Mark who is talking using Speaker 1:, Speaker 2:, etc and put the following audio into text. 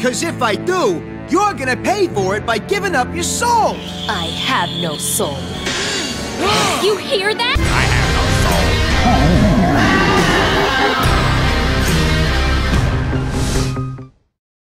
Speaker 1: Because if I do, you're gonna pay for it by giving up your soul.
Speaker 2: I have no soul. You hear that?
Speaker 3: I have